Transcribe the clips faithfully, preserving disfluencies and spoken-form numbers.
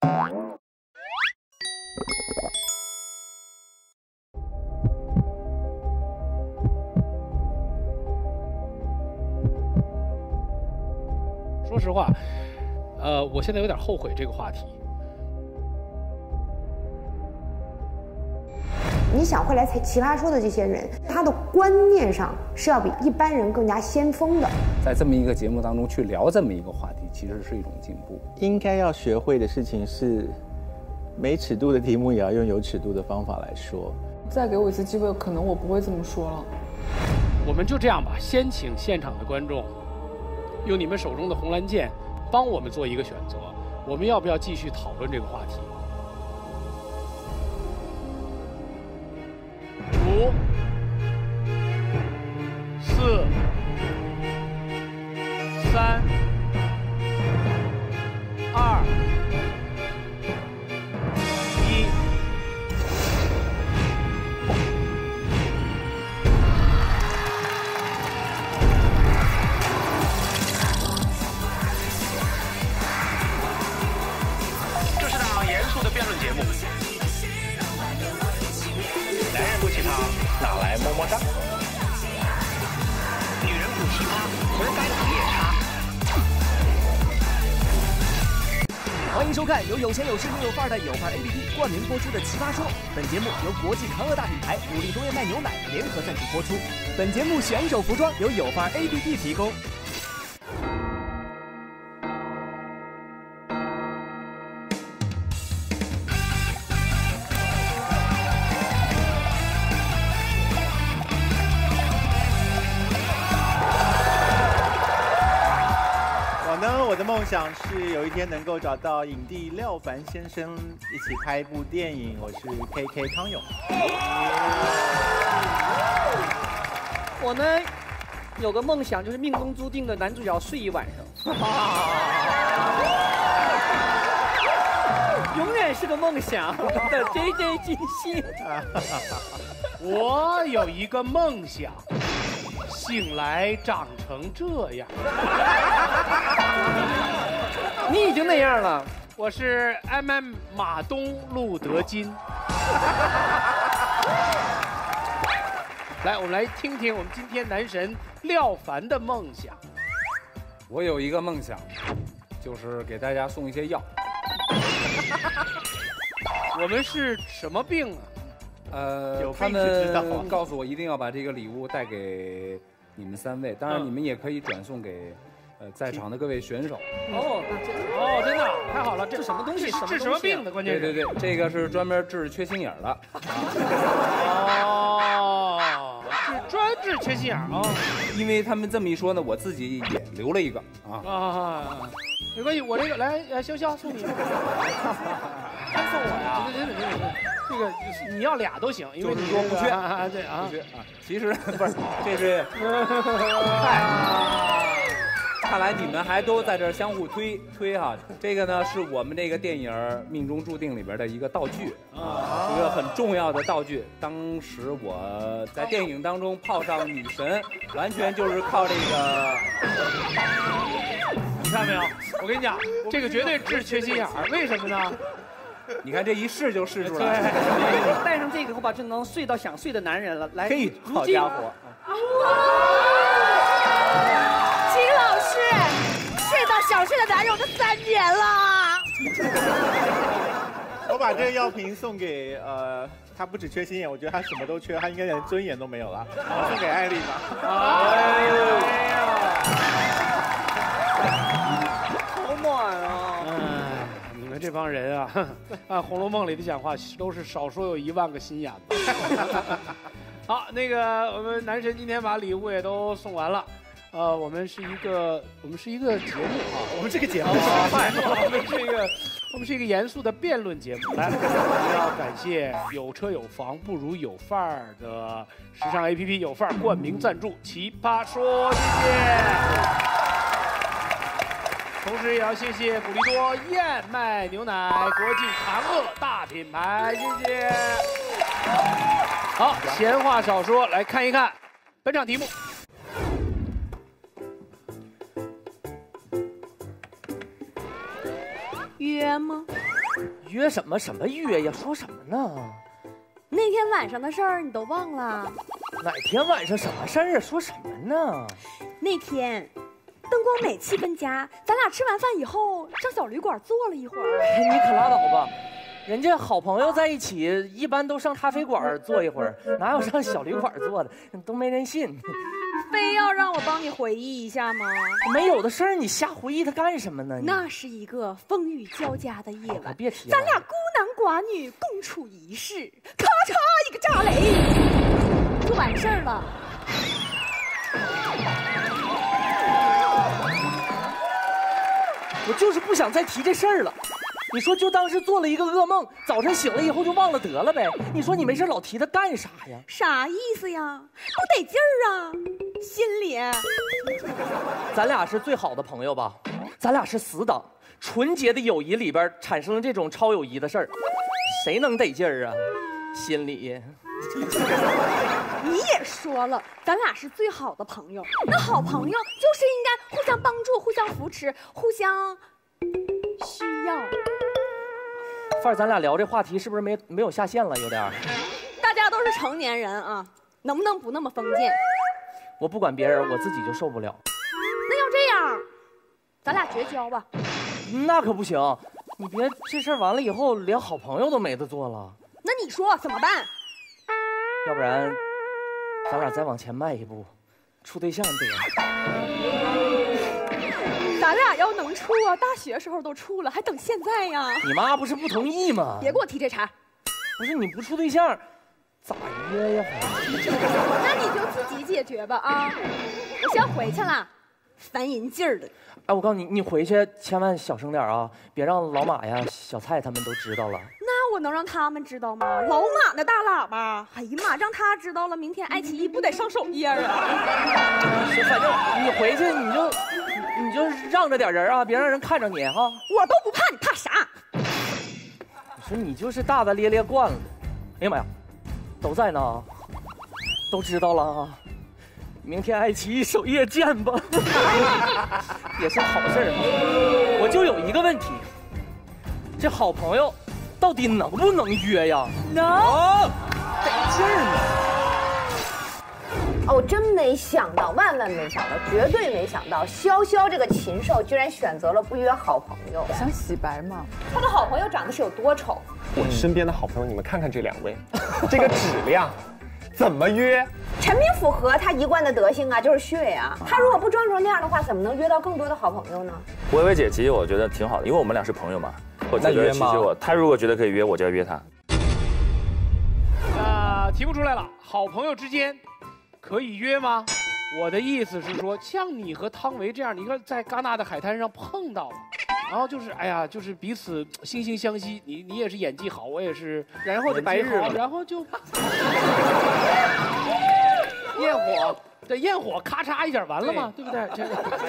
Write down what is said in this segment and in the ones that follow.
说实话，呃，我现在有点后悔这个话题。 你想会来奇葩说的这些人，他的观念上是要比一般人更加先锋的。 在这么一个节目当中去聊这么一个话题，其实是一种进步。 应该要学会的事情是，没尺度的题目也要用有尺度的方法来说。 再给我一次机会，可能我不会这么说了。 我们就这样吧，先请现场的观众用你们手中的红蓝键帮我们做一个选择，我们要不要继续讨论这个话题？五、四、三、二、一。 这是档严肃的辩论节目。男人不奇葩，哪来么么哒？女人不奇葩，门当户夜叉。 欢迎收看由有钱有势又有范儿的有范儿 A P P 冠名播出的《奇葩说》。本节目由国际康乐大品牌牡蛎多燕麦牛奶联合赞助播出。本节目选手服装由有范儿 A P P 提供。 我的梦想是有一天能够找到影帝廖凡先生，一起拍一部电影。我是 K K 康永。 我呢，有个梦想，就是命中注定的男主角睡一晚上，永远是个梦想的 J J 金星。 我有一个梦想。醒来长成这样， 你已经那样了。 我是 M M 马东路德金。来，我们来听听我们今天男神廖凡的梦想。 我有一个梦想，就是给大家送一些药。 我们是什么病啊？ 呃，他们告诉我一定要把这个礼物带给你们三位，当然你们也可以转送给呃在场的各位选手。 哦，哦，真的太好了，这什么东西？治什么病的？关键是对对对，这个是专门治缺心眼儿的。 哦，是专治缺心眼儿啊。 因为他们这么一说呢，我自己也留了一个啊。 啊，没关系，我这个来，呃，潇潇送你。真送我呀？对对对对对。这个你要俩都行，因为你说不缺啊，对啊， 不缺啊。其实不是，这是，嗨，看来你们还都在这相互推推哈。这个呢是我们这个电影《命中注定》里边的一个道具啊，一个很重要的道具。当时我在电影当中泡上女神，完全就是靠这个。 你看没有？我跟你讲，这个绝对治缺心眼儿，为什么呢？ 你看这一试就试出来了。 对，带上这个后吧，就能睡到想睡的男人了。来， 嘿，好家伙！ 金老师，睡到想睡的男人我都三年了。 我把这个药瓶送给呃，他不只缺心眼，我觉得他什么都缺，他应该连尊严都没有了。我送给艾丽吧。 哎呀，好暖啊！ 你们这帮人啊，按《红楼梦》里的讲话，都是少说有一万个心眼子。好，那个我们男神今天把礼物也都送完了。呃，我们是一个，我们是一个节目啊， 我们这个节目， 我们是一个，我们是一个严肃的辩论节目。来，我们要感谢有车有房不如有范儿的时尚 A P P 有范儿冠名赞助《奇葩说》，谢谢。同时也要谢谢古力多燕麦牛奶，国际长乐大品牌，谢谢。好，闲话少说，来看一看本场题目。 约吗？ 约什么什么约呀？说什么呢？ 那天晚上的事儿你都忘了？ 哪天晚上什么事儿啊？说什么呢？ 那天，灯光美，气氛佳，咱俩吃完饭以后上小旅馆坐了一会儿。 你可拉倒吧，人家好朋友在一起，一般都上咖啡馆坐一会儿，哪有上小旅馆坐的？都没人信。 非要让我帮你回忆一下吗？ 没有的事儿，你瞎回忆它干什么呢？ 那是一个风雨交加的夜晚， 别提了， 咱俩孤男寡女共处一室，咔嚓一个炸雷，就完事儿了。 我就是不想再提这事儿了。你说就当是做了一个噩梦，早晨醒了以后就忘了得了呗。你说你没事老提它干啥呀？ 啥意思呀？不得劲儿啊，心里。 咱俩是最好的朋友吧？咱俩是死党，纯洁的友谊里边产生了这种超友谊的事儿，谁能得劲儿啊？心里。 你也说了，咱俩是最好的朋友，那好朋友就是应该互相帮助、互相扶持、互相需要。 范儿，咱俩聊这话题是不是没没有下限了？有点儿。 大家都是成年人啊，能不能不那么封建？ 我不管别人，我自己就受不了。 那要这样，咱俩绝交吧。 那可不行，你别这事儿完了以后连好朋友都没得做了。 那你说怎么办？ 要不然，咱俩再往前迈一步，处对象得。 咱俩要能处啊，大学时候都处了，还等现在呀？ 你妈不是不同意吗？ 别给我提这茬。 不是你不处对象，咋约呀？ 那你就自己解决吧啊！我先回去了，烦人劲儿的。 哎，我告诉你，你回去千万小声点啊，别让老马呀、小蔡他们都知道了。 那我能让他们知道吗？老马那大喇叭，哎呀妈，让他知道了，明天爱奇艺不得上首页啊！ 反正你回去你就你就让着点人啊，别让人看着你哈。 我都不怕，你怕啥？ 你说你就是大大咧咧惯了。哎呀妈呀，都在呢，都知道了啊。明天爱奇艺首页见吧，也是好事儿。我就有一个问题，这好朋友到底能不能约呀？ 能， 得劲儿呢。哦，我真没想到，万万没想到，绝对没想到，潇潇这个禽兽居然选择了不约好朋友， 想洗白嘛？ 他的好朋友长得是有多丑？ 我身边的好朋友，你们看看这两位，这个质量。怎么约？ 陈明符合他一贯的德性啊，就是血呀、啊。他如果不装成那样的话，怎么能约到更多的好朋友呢？ 薇薇姐，其实我觉得挺好的，因为我们俩是朋友嘛。我觉得其实我，他如果觉得可以约，我就要约他。 那、呃、题目出来了，好朋友之间可以约吗？我的意思是说，像你和汤唯这样，你看在戛纳的海滩上碰到了。然后就是，哎呀，就是彼此惺惺相惜。你你也是演技好，我也是， 然后就白日了， 然后就焰火，对，焰火咔嚓一下完了嘛，对不对？这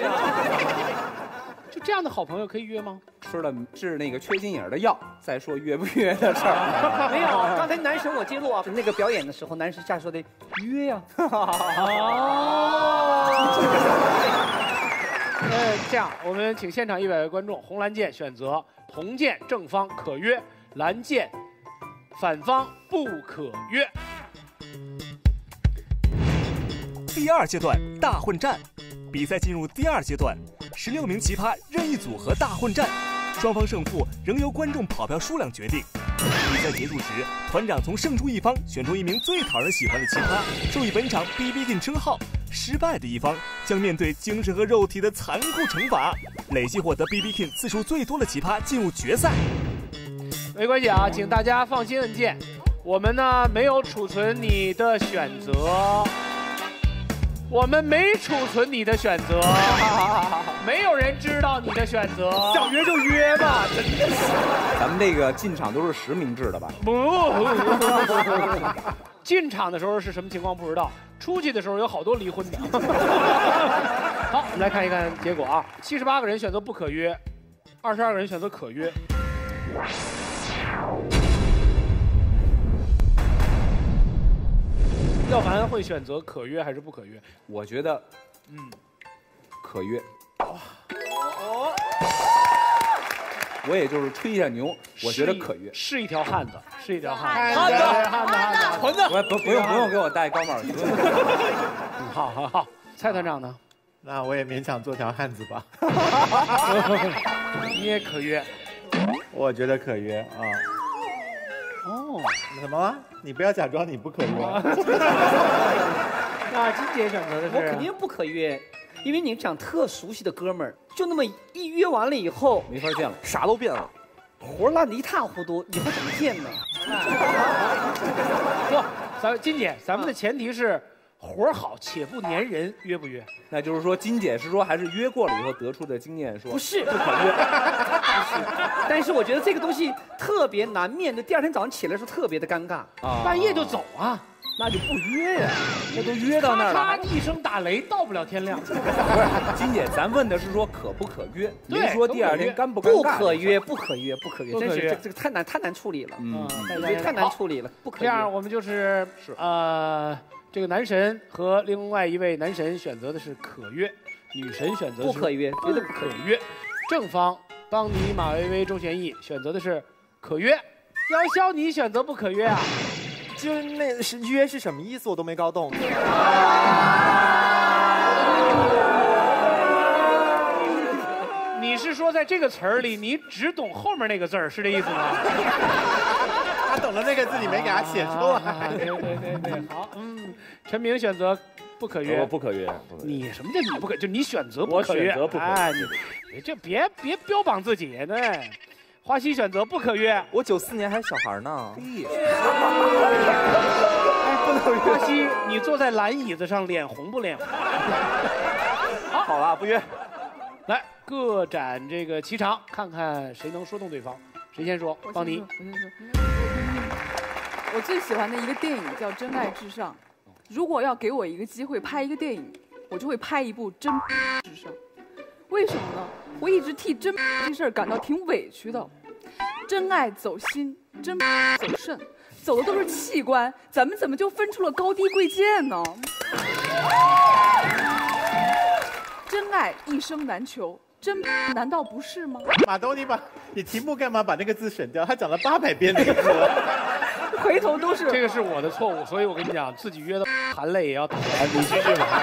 就这样的好朋友可以约吗？ 吃了治那个缺心眼的药，再说约不约的事儿。 没有，刚才男神我记录啊，那个表演的时候，男神下说的约呀。 呃，这样，我们请现场一百位观众，红蓝键选择，红键正方可约，蓝键反方不可约。 第二阶段大混战，比赛进入第二阶段，十六名奇葩任意组合大混战，双方胜负仍由观众跑票数量决定。比赛结束时，团长从胜出一方选出一名最讨人喜欢的奇葩，授予本场 B B King 称号。失败的一方将面对精神和肉体的残酷惩罚。累计获得 B B King 次数最多的奇葩进入决赛。 没关系啊，请大家放心按键。我们呢没有储存你的选择，我们没储存你的选择，没有人知道你的选择。 想约就约吧，真的是。 咱们这个进场都是实名制的吧？ 不，进场的时候是什么情况不知道，出去的时候有好多离婚的。好，我们来看一看结果啊，七十八个人选择不可约，二十二个人选择可约。廖凡会选择可约还是不可约？ 我觉得，嗯，可约。 哦， 我也就是吹一下牛，我觉得可约。 是一条汉子，是一条汉子， 汉子， 汉子，汉子， 混子。不不用不用给我戴高帽。 好好好，蔡团长呢？ 那我也勉强做条汉子吧。 你也可约， 我觉得可约啊。 哦， 怎么了？你不要假装你不可约。 那金姐选择的是？ 我肯定不可约，因为你讲特熟悉的哥们儿，就那么一约完了以后， 没法见了， 啥都变了，活烂的一塌糊涂，以后怎么见呢？ 不，咱金姐，咱们的前提是。活好且不粘人，约不约？ 那就是说，金姐是说还是约过了以后得出的经验说不是不可约。 不是，但是我觉得这个东西特别难面对，第二天早上起来的时候特别的尴尬啊，半夜就走啊， 那就不约呀，那都约到那儿了， 咔嚓一声打雷，到不了天亮。 不是，金姐，咱问的是说可不可约，没说第二天尴不尴尬。不可约，不可约，不可约，真是这这个太难太难处理了，嗯，太难处理了，不可约。 这样我们就是是呃。这个男神和另外一位男神选择的是可约，女神选择的是不可约，绝对不可约。正方邦尼、马薇薇、周旋逸选择的是可约，潇潇你选择不可约啊？ 就那是约是什么意思？我都没搞懂。 你是说在这个词儿里，你只懂后面那个字儿，是这意思吗？ 他懂了那个字，你没给他写出来。 啊、对对对对，好，嗯，陈明选择不可约， 我不可约。 你什么叫你不可？就你选择不可约， 我选择不可约。 哎，你这别别标榜自己，对。花溪选择不可约， 我九四年还小孩呢。 哎，不能约。花溪，你坐在蓝椅子上，脸红不脸红？ 好，好了，不约。 来，各展这个齐长，看看谁能说动对方。谁先说？邦尼。 我先说。我最喜欢的一个电影叫《真爱至上》，如果要给我一个机会拍一个电影，我就会拍一部《真至上》。为什么呢？我一直替真这事儿感到挺委屈的。真爱走心，真走肾，走的都是器官，咱们怎么就分出了高低贵贱呢？真爱一生难求。真难道不是吗？ 马东，你把你题目干嘛把那个字省掉？他讲了八百遍那个字了， 回头都是这个是我的错误，所以我跟你讲，自己约的含泪也要打。你继续吧。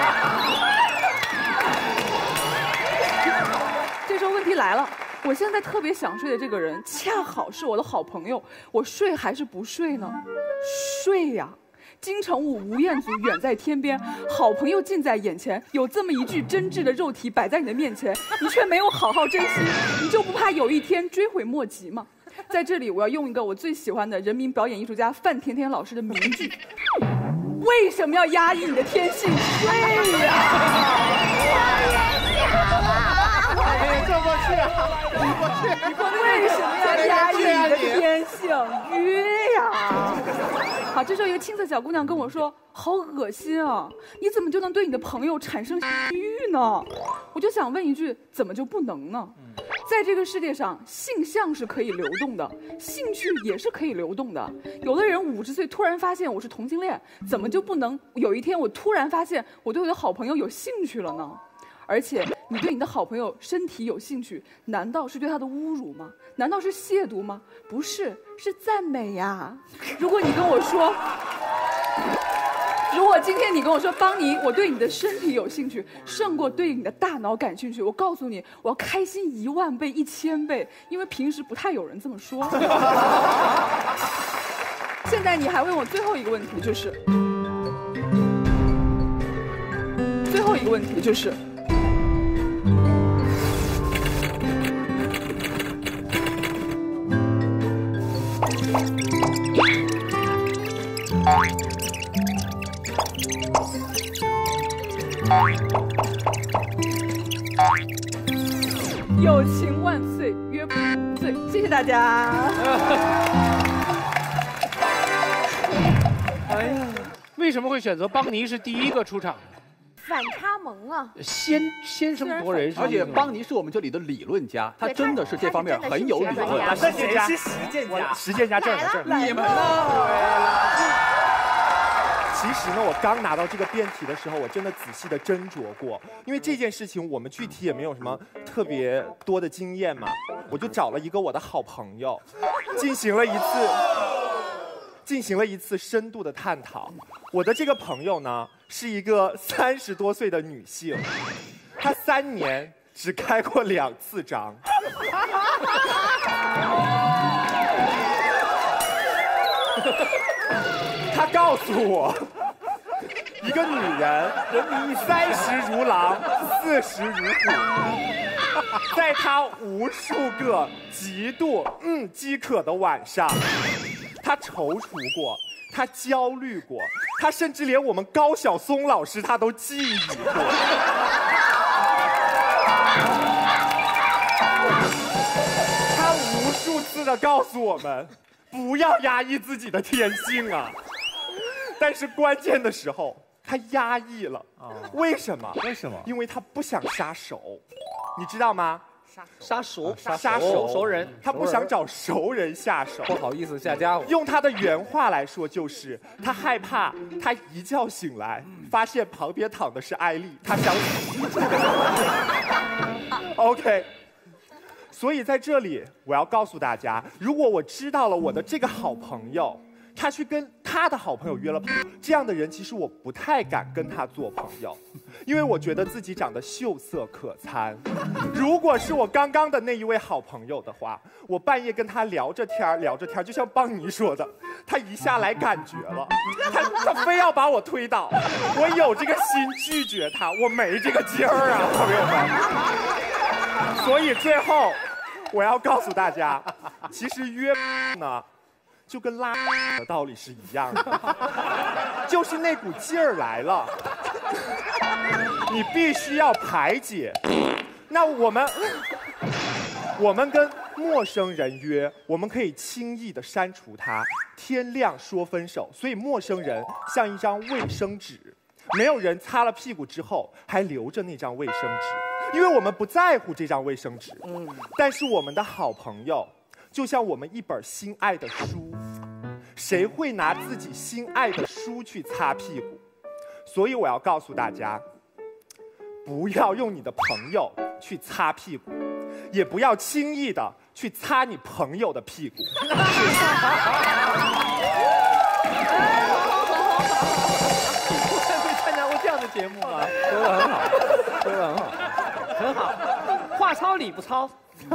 这时候问题来了，我现在特别想睡的这个人，恰好是我的好朋友，我睡还是不睡呢？睡呀！金城武、吴彦祖远在天边，好朋友近在眼前。有这么一具真挚的肉体摆在你的面前，你却没有好好珍惜，你就不怕有一天追悔莫及吗？在这里，我要用一个我最喜欢的人民表演艺术家范甜甜老师的名句：为什么要压抑你的天性？睡呀！ 哎，过不去啊，过不去！ 为什么要压抑你的天性？约呀！好，这时候一个青涩小姑娘跟我说：“好恶心啊！你怎么就能对你的朋友产生性欲呢？”我就想问一句：怎么就不能呢？在这个世界上，性向是可以流动的，兴趣也是可以流动的。有的人五十岁突然发现我是同性恋，怎么就不能有一天我突然发现我对我的好朋友有兴趣了呢？而且，你对你的好朋友身体有兴趣，难道是对他的侮辱吗？难道是亵渎吗？不是，是赞美呀。如果你跟我说，如果今天你跟我说，邦尼，我对你的身体有兴趣，胜过对你的大脑感兴趣，我告诉你，我要开心一万倍、一千倍，因为平时不太有人这么说。现在你还问我最后一个问题，就是，最后一个问题就是。友情万岁，约不醉。谢谢大家。 哎呀，为什么会选择邦尼是第一个出场？ 反差萌啊！ 先先声夺人， 而且邦尼是我们这里的理论家，他真的是这方面很有理论。 他是谁是实践家？实践家正在这儿。 你们呢？ 其实呢，我刚拿到这个辩题的时候，我真的仔细的斟酌过，因为这件事情我们具体也没有什么特别多的经验嘛，我就找了一个我的好朋友，进行了一次进行了一次深度的探讨。我的这个朋友呢，是一个三十多岁的女性，她三年只开过两次张。她告诉我，一个女人三十如狼，四十如虎，在她无数个极度嗯饥渴的晚上，她踌躇过，她焦虑过，她甚至连我们高晓松老师她都觊觎过。她无数次的告诉我们，不要压抑自己的天性啊。但是关键的时候，他压抑了。为什么？ 为什么？ 因为他不想杀熟，你知道吗？ 杀熟， 杀熟熟人， 他不想找熟人下手。 不好意思下家伙。 用他的原话来说，就是他害怕他一觉醒来，发现旁边躺的是艾丽，他想死。OK。所以在这里，我要告诉大家，如果我知道了我的这个好朋友，他去跟他的好朋友约了炮，这样的人其实我不太敢跟他做朋友，因为我觉得自己长得秀色可餐。如果是我刚刚的那一位好朋友的话，我半夜跟他聊着天聊着天就像邦尼说的，他一下来感觉了，他他非要把我推倒，我有这个心拒绝他，我没这个劲儿啊，朋友们。所以最后，我要告诉大家，其实约呢，就跟拉的道理是一样的，就是那股劲儿来了，你必须要排解。那我们，我们跟陌生人约，我们可以轻易的删除他，天亮说分手。所以陌生人像一张卫生纸，没有人擦了屁股之后还留着那张卫生纸，因为我们不在乎这张卫生纸。嗯，但是我们的好朋友，就像我们一本心爱的书，谁会拿自己心爱的书去擦屁股？所以我要告诉大家，不要用你的朋友去擦屁股，也不要轻易的去擦你朋友的屁股。 没参加过这样的节目吗？ 说得很好，说得很好， 很好，话糙理不糙。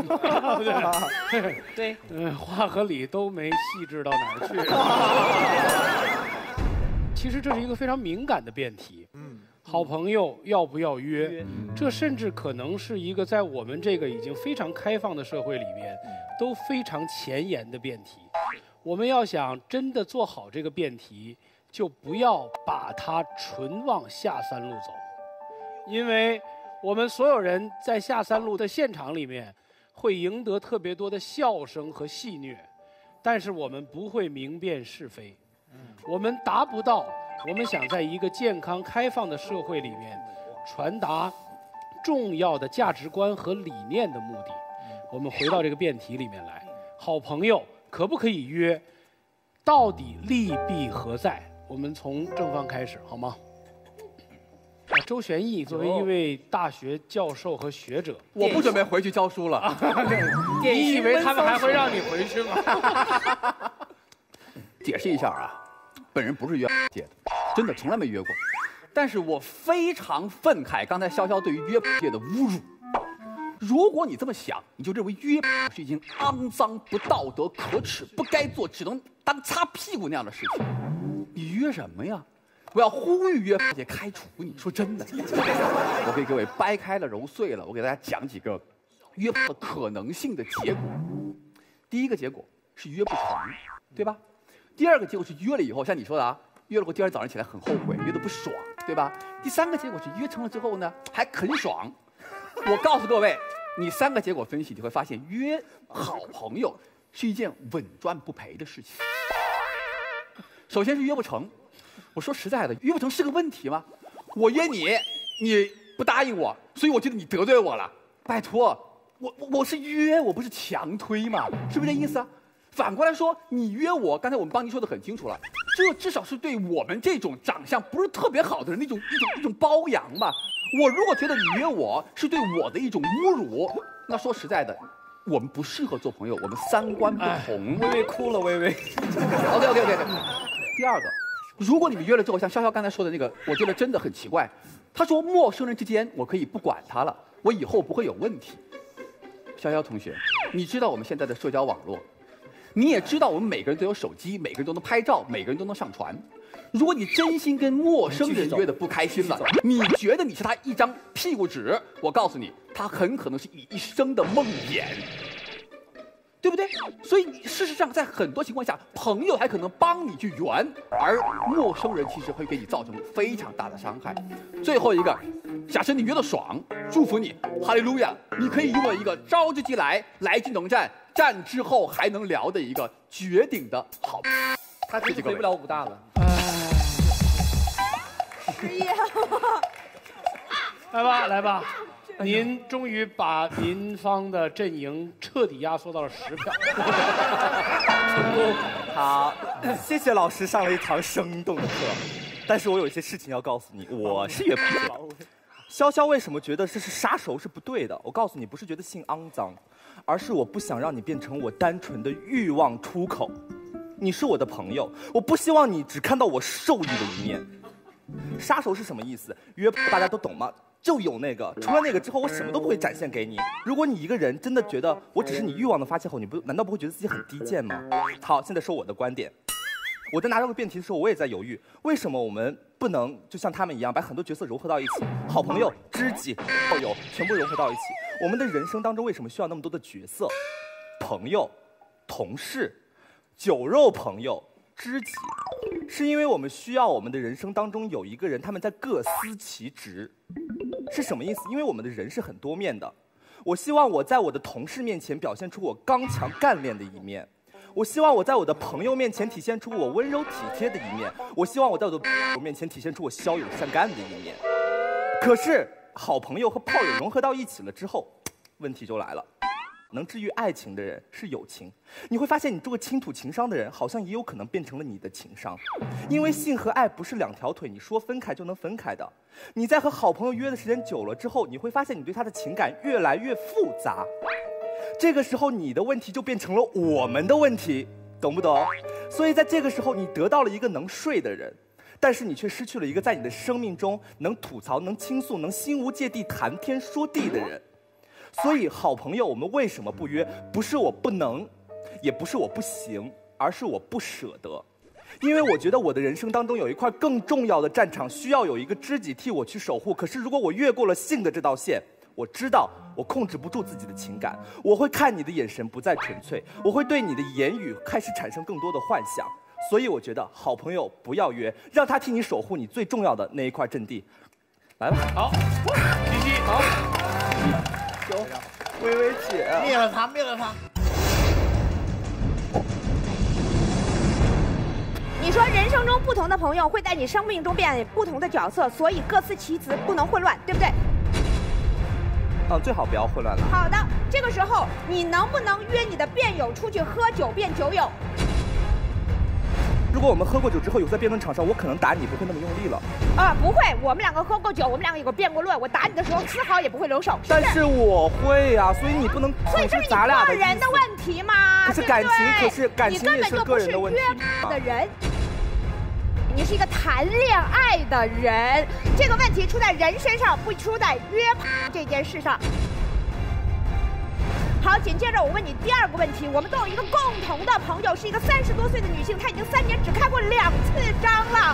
对对，嗯，话和理都没细致到哪儿去。其实这是一个非常敏感的辩题。嗯，好朋友要不要约？这甚至可能是一个在我们这个已经非常开放的社会里面都非常前沿的辩题。我们要想真的做好这个辩题，就不要把它纯往下三路走，因为我们所有人在下三路的现场里面会赢得特别多的笑声和戏谑，但是我们不会明辨是非，我们达不到我们想在一个健康开放的社会里面传达重要的价值观和理念的目的。我们回到这个辩题里面来，好朋友可不可以约？到底利弊何在？我们从正方开始，好吗？啊，周旋义作为一位大学教授和学者， 我不准备回去教书了。 你以为他们还会让你回去吗？ 解释一下啊，本人不是约界的，真的从来没约过。但是我非常愤慨刚才潇潇对于约界的侮辱。如果你这么想，你就认为约是一件肮脏、不道德、可耻、不该做、只能当擦屁股那样的事情，你约什么呀？我要呼吁约界开除你。说真的，我给各位掰开了揉碎了，我给大家讲几个约的可能性的结果。第一个结果是约不成，对吧？第二个结果是约了以后，像你说的啊，约了后第二天早上起来很后悔，约得不爽，对吧？第三个结果是约成了之后呢，还很爽。我告诉各位，你三个结果分析，你会发现约好朋友是一件稳赚不赔的事情。首先是约不成，我说实在的，约不成是个问题吗？我约你，你不答应我，所以我觉得你得罪我了。拜托，我我是约，我不是强推嘛，是不是这意思啊？反过来说，你约我，刚才我们帮您说的很清楚了， 这至少是对我们这种长相不是特别好的人的一种一种一种包养吧。我如果觉得你约我是对我的一种侮辱，那说实在的，我们不适合做朋友，我们三观不同。 微微哭了，微微。 OK OK OK。第二个，如果你们约了之后，像潇潇刚才说的那个，我觉得真的很奇怪。他说陌生人之间我可以不管他了，我以后不会有问题。潇潇同学，你知道我们现在的社交网络，你也知道我们每个人都有手机，每个人都能拍照，每个人都能上传。如果你真心跟陌生人约的不开心了，你觉得你是他一张屁股纸，我告诉你，他很可能是你一生的梦魇，对不对？所以事实上，在很多情况下，朋友还可能帮你去圆，而陌生人其实会给你造成非常大的伤害。最后一个，假设你约的爽，祝福你，哈利路亚，你可以拥有一个招之即来，来之能战，战之后还能聊的一个绝顶的好。 他真是回不了武大了。 失业了。 来吧，来吧，您终于把您方的阵营彻底压缩到了十票。 成功。好，谢谢老师上了一堂生动的课。但是我有一些事情要告诉你，我是约不了。潇潇为什么觉得这是杀熟是不对的？我告诉你，不是觉得性肮脏，而是我不想让你变成我单纯的欲望出口。你是我的朋友，我不希望你只看到我受益的一面。杀熟是什么意思？约大家都懂吗？就有那个，除了那个之后，我什么都不会展现给你。如果你一个人真的觉得我只是你欲望的发泄口，你不难道不会觉得自己很低贱吗？好，现在说我的观点。我在拿这个辩题的时候，我也在犹豫，为什么我们不能就像他们一样，把很多角色糅合到一起，好朋友、知己、炮友全部融合到一起？我们的人生当中为什么需要那么多的角色？朋友、同事、酒肉朋友、知己，是因为我们需要我们的人生当中有一个人，他们在各司其职。是什么意思？因为我们的人是很多面的。我希望我在我的同事面前表现出我刚强干练的一面。我希望我在我的朋友面前体现出我温柔体贴的一面，我希望我在我的朋友面前体现出我骁勇善干的一面。可是好朋友和炮友融合到一起了之后，问题就来了。能治愈爱情的人是友情，你会发现你这个倾吐情商的人，好像也有可能变成了你的情商，因为性和爱不是两条腿，你说分开就能分开的。你在和好朋友约的时间久了之后，你会发现你对他的情感越来越复杂。这个时候你的问题就变成了我们的问题，懂不懂？所以在这个时候你得到了一个能睡的人，但是你却失去了一个在你的生命中能吐槽、能倾诉、能心无芥蒂谈天说地的人。所以好朋友我们为什么不约？不是我不能，也不是我不行，而是我不舍得。因为我觉得我的人生当中有一块更重要的战场，需要有一个知己替我去守护。可是如果我越过了性的这道线，我知道我控制不住自己的情感，我会看你的眼神不再纯粹，我会对你的言语开始产生更多的幻想。所以我觉得好朋友不要约，让他替你守护你最重要的那一块阵地。来吧， 好，琪琪，好， 有，微微姐， 灭了他，灭了他。 你说人生中不同的朋友会在你生命中扮演不同的角色，所以各司其职，不能混乱，对不对？ 嗯，最好不要混乱了。 好的，这个时候你能不能约你的辩友出去喝酒变酒友？ 如果我们喝过酒之后有在辩论场上，我可能打你不会那么用力了。 啊，不会，我们两个喝过酒，我们两个有过辩过论，我打你的时候丝毫也不会留手。 但是我会呀、啊，所以你不能。 所以这是你个人的问题嘛？ 可是感情，可是感情也是个人的问题。 你根本就不是约的人。你是一个谈恋爱的人，这个问题出在人身上，不出在约这件事上。好，紧接着我问你第二个问题，我们都有一个共同的朋友，是一个三十多岁的女性，她已经三年只开过两次张了。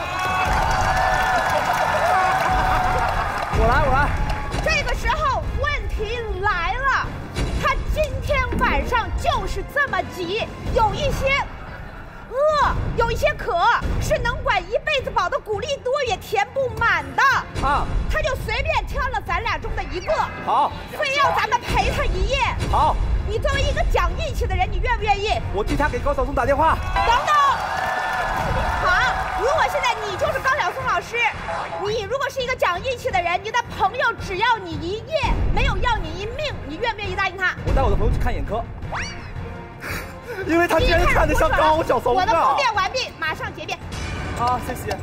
我来，我来。 这个时候问题来了，她今天晚上就是这么急，有一些饿，有一些渴，是能管一辈子饱的谷粒多也填不满的啊！他就随便挑了咱俩中的一个， 好， 非要咱们陪他一夜。 好， 你作为一个讲义气的人，你愿不愿意？ 我替他给高晓松打电话。 等等，好，如果现在你就是高晓松老师，你如果是一个讲义气的人，你的朋友只要你一夜，没有要你一命，你愿不愿意答应他？ 我带我的朋友去看眼科。因为他居然看得上高晓松。 我的铺垫完毕，马马上结辩。 好，谢谢。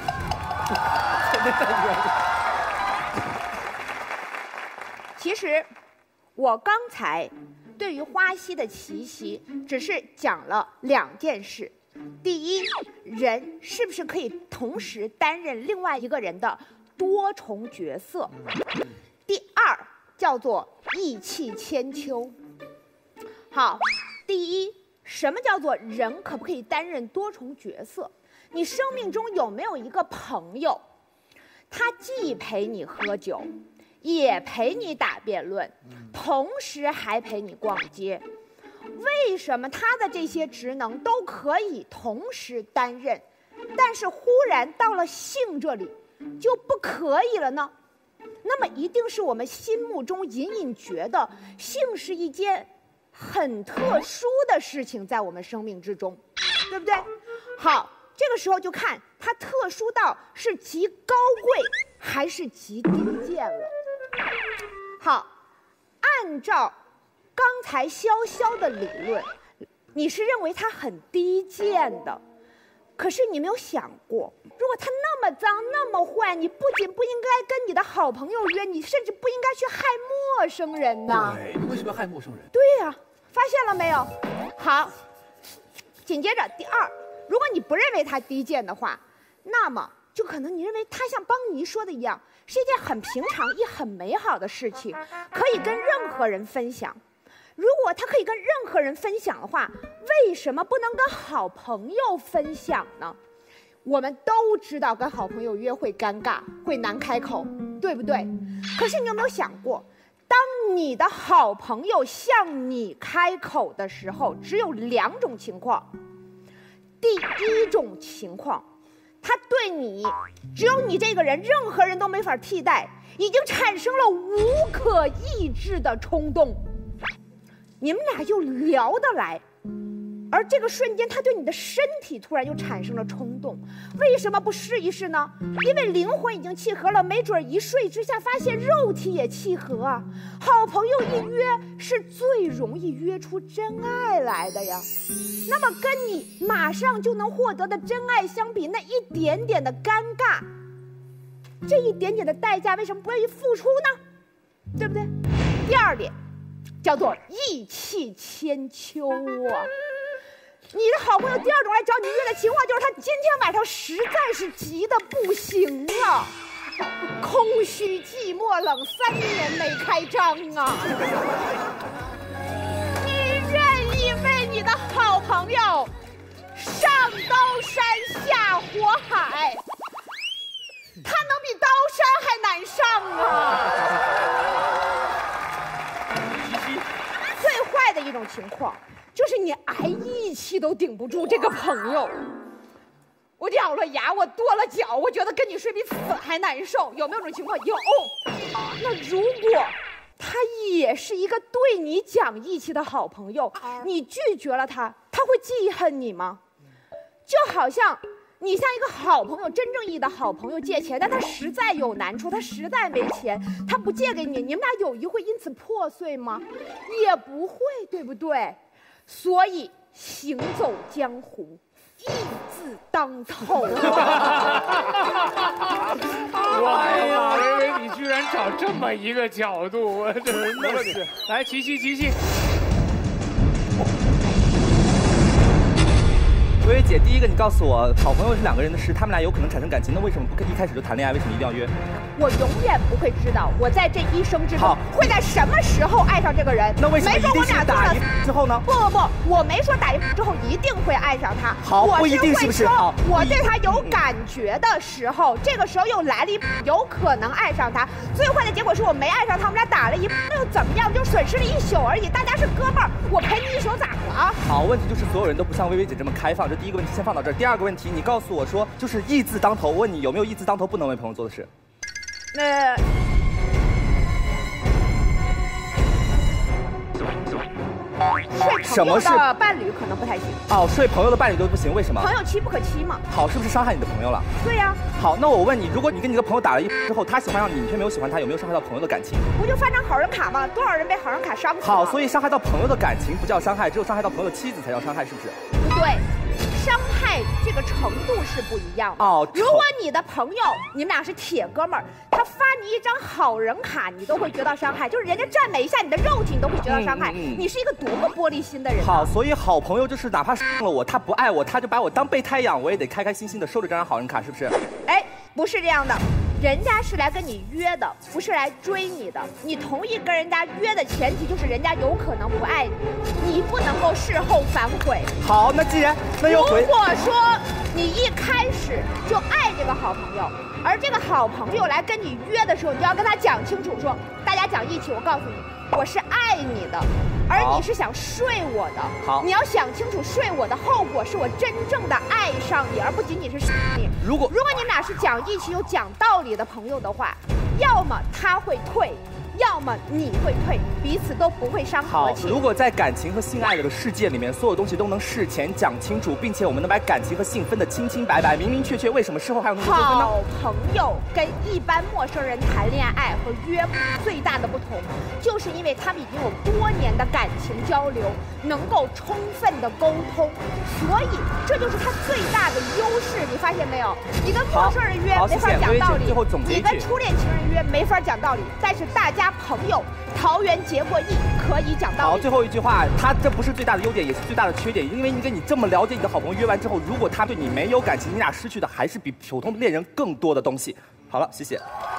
其实，我刚才对于花溪的奇袭只是讲了两件事。第一，人是不是可以同时担任另外一个人的多重角色？第二，叫做意气千秋。好，第一，什么叫做人可不可以担任多重角色？你生命中有没有一个朋友，他既陪你喝酒，也陪你打辩论，同时还陪你逛街？为什么他的这些职能都可以同时担任，但是忽然到了性这里就不可以了呢？那么一定是我们心目中隐隐觉得性是一件很特殊的事情，在我们生命之中，对不对？好，这个时候就看它特殊到是极高贵还是极低贱了。好，按照刚才潇潇的理论，你是认为它很低贱的，可是你没有想过，如果他那么脏那么坏，你不仅不应该跟你的好朋友约，你甚至不应该去害陌生人呢。 对，为什么要害陌生人？ 对呀、啊，发现了没有？好，紧接着第二，如果你不认为他低贱的话，那么就可能你认为他像邦尼说的一样，是一件很平常也很美好的事情，可以跟任何人分享。如果他可以跟任何人分享的话，为什么不能跟好朋友分享呢？我们都知道跟好朋友约会尴尬，会难开口，对不对？可是你有没有想过，当你的好朋友向你开口的时候，只有两种情况。第一种情况，他对你，只有你这个人，任何人都没法替代，已经产生了无可抑制的冲动。你们俩又聊得来，而这个瞬间他对你的身体突然又产生了冲动，为什么不试一试呢？因为灵魂已经契合了，没准一睡之下发现肉体也契合啊。好朋友一约是最容易约出真爱来的呀。那么跟你马上就能获得的真爱相比，那一点点的尴尬，这一点点的代价，为什么不愿意付出呢？对不对？第二点叫做意气千秋啊！你的好朋友第二种来找你约的情况，就是他今天晚上实在是急得不行啊，空虚寂寞冷，三年没开张啊！你愿意为你的好朋友上刀山下火海，他能比刀山还难上啊！最坏的一种情况，就是你挨义气都顶不住这个朋友。我咬了牙，我跺了脚，我觉得跟你睡比死还难受。有没有这种情况？有。那如果他也是一个对你讲义气的好朋友，你拒绝了他，他会记恨你吗？就好像你向一个好朋友，真正意义的好朋友借钱，但他实在有难处，他实在没钱，他不借给你，你们俩友谊会因此破碎吗？也不会，对不对？所以行走江湖，义字当头啊！ 哎呀，薇薇，你居然找这么一个角度，我真的是。来，琪琪，琪琪。 薇薇姐，第一个你告诉我，好朋友是两个人的事，他们俩有可能产生感情，那为什么不可以一开始就谈恋爱？为什么一定要约？ 我永远不会知道，我在这一生之中会在什么时候爱上这个人。 那为什么一定是打一之后呢？ 不不不，我没说打一之后一定会爱上他。 好，不一定是不是？好， 我对他有感觉的时候，这个时候又来了一，有可能爱上他。最坏的结果是我没爱上他，我们俩打了一，那又怎么样？就损失了一宿而已。大家是哥们儿，我陪你一宿咋了？ 好，问题就是所有人都不像薇薇姐这么开放。这第一个问题先放到这儿。第二个问题，你告诉我说，就是义字当头。我问你有没有义字当头不能为朋友做的事？ 那、呃、 睡朋友的伴侣可能不太行。 哦，睡朋友的伴侣都不行，为什么？ 朋友妻不可欺嘛。 好，是不是伤害你的朋友了？ 对呀、啊。 好，那我问你，如果你跟你的朋友打了一之后，他喜欢上你，你却没有喜欢他，有没有伤害到朋友的感情？ 不就发张好人卡吗？多少人被好人卡伤死了？ 好，所以伤害到朋友的感情不叫伤害，只有伤害到朋友的妻子才叫伤害，是不是？ 不对。伤害这个程度是不一样的哦。 如果你的朋友，你们俩是铁哥们儿，他发你一张好人卡，你都会觉得伤害，就是人家赞美一下你的肉体，你都会觉得伤害。嗯嗯、你是一个多么玻璃心的人、啊。 好，所以好朋友就是哪怕伤了我，他不爱我，他就把我当备胎养，我也得开开心心的收着这张好人卡，是不是？ 哎，不是这样的。人家是来跟你约的，不是来追你的。你同意跟人家约的前提就是人家有可能不爱你，你不能够事后反悔。 好，那既然那又回。 如果说你一开始就爱这个好朋友，而这个好朋友来跟你约的时候，你就要跟他讲清楚说，说大家讲义气，我告诉你，我是爱你的，而你是想睡我的。 好， 你要想清楚，睡我的后果是我真正的爱上你，而不仅仅是睡你。 如果如果你们俩是讲义气又讲道理的朋友的话，要么他会退，要么你会退，彼此都不会伤和气。 好，如果在感情和性爱的世界里面，所有东西都能事前讲清楚，并且我们能把感情和性分得清清白白、明明确确，为什么事后还有那么多纠纷呢？ 好朋友跟一般陌生人谈恋爱和约最大的不同，就是因为他们已经有多年的感情交流，能够充分的沟通，所以这就是他最大的优势。你发现没有？你跟陌生人约没法讲道理，你跟初恋情人约没法讲道理，但是大家朋友桃园结过义，可以讲道理。 好，最后一句话，他这不是最大的优点，也是最大的缺点，因为你跟你这么了解你的好朋友约完之后，如果他对你没有感情，你俩失去的还是比普通恋人更多的东西。好了，谢谢。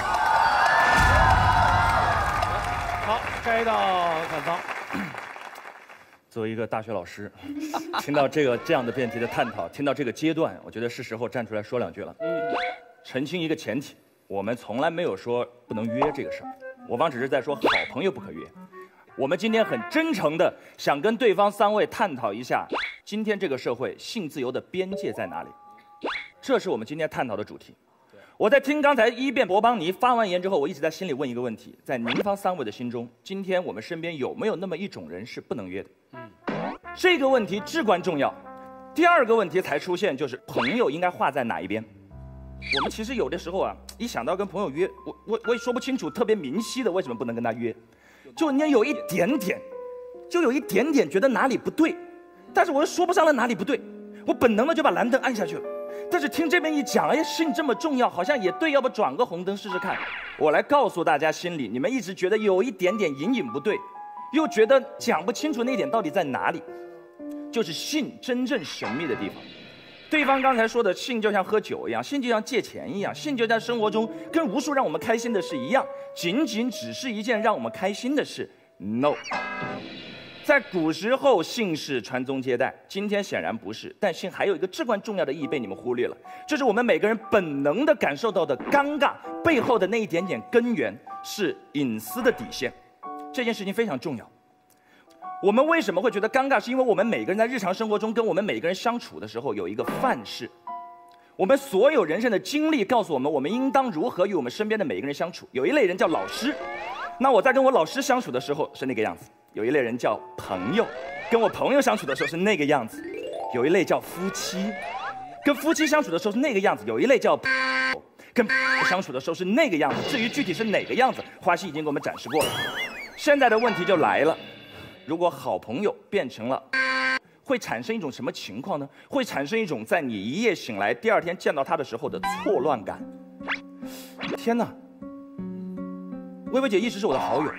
好，摘到反方。 作为一个大学老师，听到这个这样的辩题的探讨，听到这个阶段，我觉得是时候站出来说两句了。嗯，澄清一个前提，我们从来没有说不能约这个事儿，我方只是在说好朋友不可约。我们今天很真诚的想跟对方三位探讨一下，今天这个社会性自由的边界在哪里，这是我们今天探讨的主题。我在听刚才一辩博邦尼发完言之后，我一直在心里问一个问题：在您方三位的心中，今天我们身边有没有那么一种人是不能约的？嗯，这个问题至关重要。第二个问题才出现，就是朋友应该画在哪一边？我们其实有的时候啊，一想到跟朋友约，我我我也说不清楚特别明晰的为什么不能跟他约，就你有一点点，就有一点点觉得哪里不对，但是我又说不上来哪里不对，我本能的就把蓝灯按下去了。但是听这边一讲，哎，性这么重要，好像也对，要不转个红灯试试看？我来告诉大家心里，你们一直觉得有一点点隐隐不对，又觉得讲不清楚那一点到底在哪里，就是性真正神秘的地方。对方刚才说的性就像喝酒一样，性就像借钱一样，性就在生活中跟无数让我们开心的事一样，仅仅只是一件让我们开心的事。No。在古时候，性是传宗接代，今天显然不是。但性还有一个至关重要的意义被你们忽略了，这是我们每个人本能的感受到的尴尬背后的那一点点根源，是隐私的底线。这件事情非常重要。我们为什么会觉得尴尬？是因为我们每个人在日常生活中跟我们每个人相处的时候有一个范式，我们所有人生的经历告诉我们，我们应当如何与我们身边的每个人相处。有一类人叫老师，那我在跟我老师相处的时候是那个样子。有一类人叫朋友，跟我朋友相处的时候是那个样子；有一类叫夫妻，跟夫妻相处的时候是那个样子；有一类叫跟相处的时候是那个样子。至于具体是哪个样子，花溪已经给我们展示过了。现在的问题就来了，如果好朋友变成了，会产生一种什么情况呢？会产生一种在你一夜醒来，第二天见到他的时候的错乱感。天哪！薇薇姐一直是我的好友。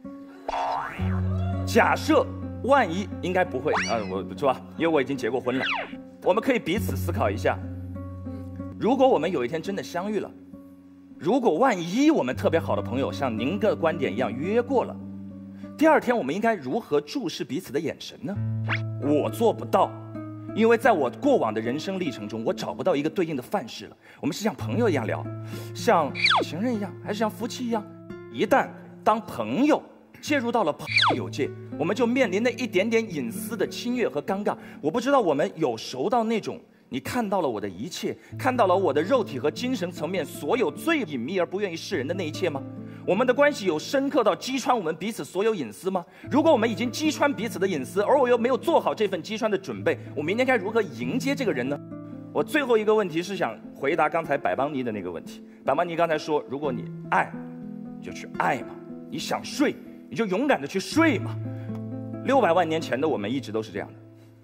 假设万一应该不会啊，我是吧？因为我已经结过婚了，我们可以彼此思考一下，如果我们有一天真的相遇了，如果万一我们特别好的朋友像您的观点一样约过了，第二天我们应该如何注视彼此的眼神呢？我做不到，因为在我过往的人生历程中，我找不到一个对应的范式了。我们是像朋友一样聊，像情人一样，还是像夫妻一样？一旦当朋友介入到了朋友界，我们就面临那一点点隐私的侵略和尴尬。我不知道我们有熟到那种你看到了我的一切，看到了我的肉体和精神层面所有最隐秘而不愿意示人的那一切吗？ 我们的关系有深刻到击穿我们彼此所有隐私吗？如果我们已经击穿彼此的隐私，而我又没有做好这份击穿的准备，我明天该如何迎接这个人呢？我最后一个问题是想回答刚才百邦尼的那个问题。百邦尼刚才说，如果你爱，就去爱嘛；你想睡，你就勇敢的去睡嘛。六百万年前的我们一直都是这样的。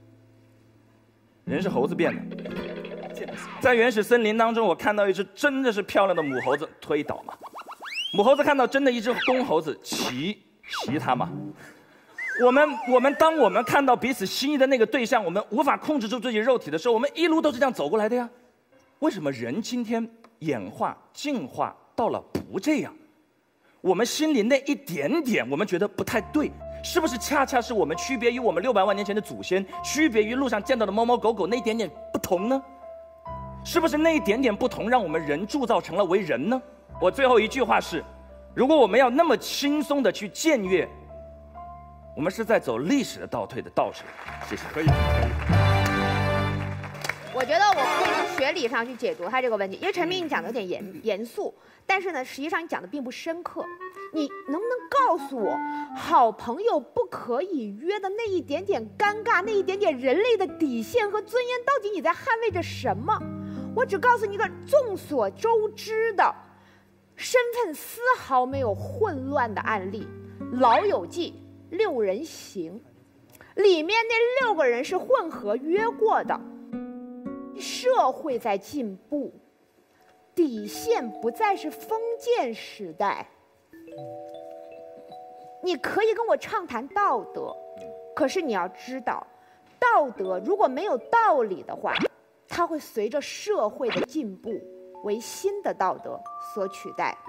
人是猴子变的。在原始森林当中，我看到一只真的是漂亮的母猴子推倒嘛，母猴子看到真的一只公猴子骑骑它嘛。我们我们当我们看到彼此心仪的那个对象，我们无法控制住自己肉体的时候，我们一路都是这样走过来的呀。为什么人今天演化进化到了不这样？我们心里那一点点，我们觉得不太对。是不是恰恰是我们区别于我们六百万年前的祖先，区别于路上见到的猫猫狗狗那一点点不同呢？是不是那一点点不同，让我们人铸造成了为人呢？我最后一句话是：如果我们要那么轻松的去僭越，我们是在走历史的倒退的道上。谢谢。可以。 我觉得我可以从学理上去解读他这个问题，因为陈明你讲的有点严严肃，但是呢，实际上你讲的并不深刻。你能不能告诉我，好朋友不可以约的那一点点尴尬，那一点点人类的底线和尊严，到底你在捍卫着什么？我只告诉你一个众所周知的、身份丝毫没有混乱的案例，《老友记》六人行，里面那六个人是混合约过的。社会在进步，底线不再是封建时代。你可以跟我畅谈道德，可是你要知道，道德如果没有道理的话，它会随着社会的进步为新的道德所取代。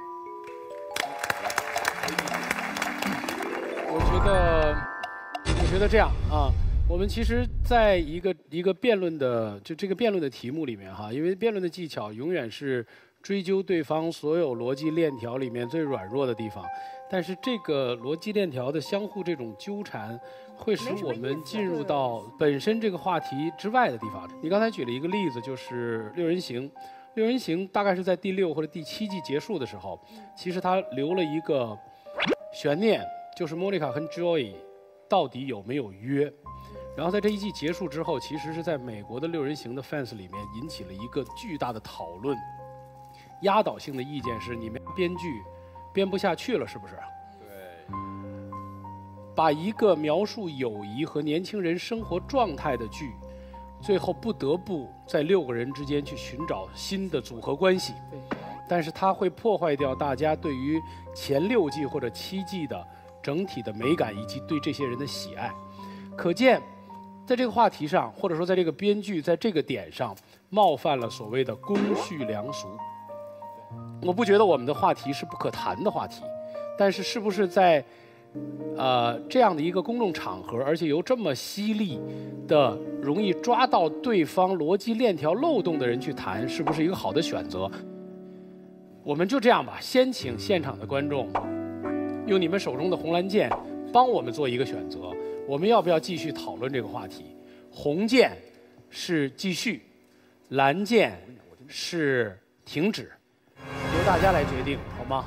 我觉得，我觉得这样啊，我们其实在一个一个辩论的就这个辩论的题目里面哈，因为辩论的技巧永远是追究对方所有逻辑链条里面最软弱的地方，但是这个逻辑链条的相互这种纠缠，会使我们进入到本身这个话题之外的地方。你刚才举了一个例子，就是六人行。六人行大概是在第六或者第七季结束的时候，其实他留了一个悬念，就是莫妮卡和 Joey 到底有没有约。然后在这一季结束之后，其实是在美国的六人行的 fans 里面引起了一个巨大的讨论。压倒性的意见是，你们编剧编不下去了，是不是？对。把一个描述友谊和年轻人生活状态的剧，最后不得不在六个人之间去寻找新的组合关系。但是它会破坏掉大家对于前六季或者七季的整体的美感以及对这些人的喜爱。可见，在这个话题上，或者说在这个编剧在这个点上，冒犯了所谓的公序良俗。我不觉得我们的话题是不可谈的话题，但是是不是在呃这样的一个公众场合，而且由这么犀利的、容易抓到对方逻辑链条漏洞的人去谈，是不是一个好的选择？我们就这样吧，先请现场的观众用你们手中的红蓝键帮我们做一个选择。我们要不要继续讨论这个话题？红键是继续，蓝键是停止。由大家来决定，好吗？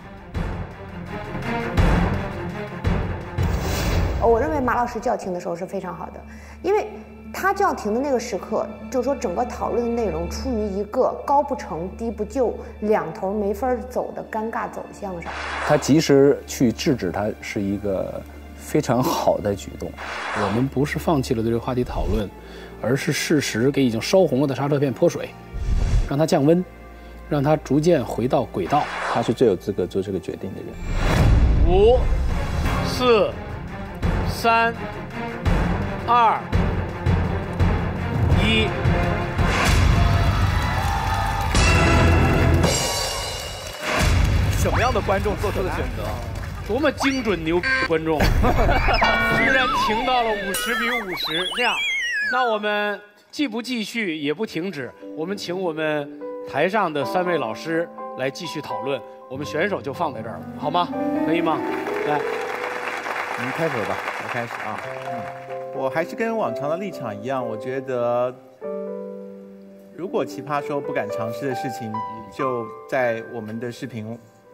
我认为马老师叫停的时候是非常好的，因为他叫停的那个时刻，就是说整个讨论的内容处于一个高不成低不就、两头没法走的尴尬走向上。 他及时去制止他是一个非常好的举动。 我们不是放弃了对这个话题讨论，而是适时给已经烧红了的刹车片泼水，让它降温。让他逐渐回到轨道， 他是最有资格做这个决定的人。 五、四、三、二、一。 什么样的观众做出的选择？ 多么精准牛逼的观众！居然停到了五十比五十，那样，那我们既不继续也不停止，我们请我们台上的三位老师来继续讨论，我们选手就放在这儿了，好吗？可以吗？来， 你们开始吧，我开始啊。嗯，我还是跟往常的立场一样，我觉得，如果奇葩说不敢尝试的事情，就在我们的视频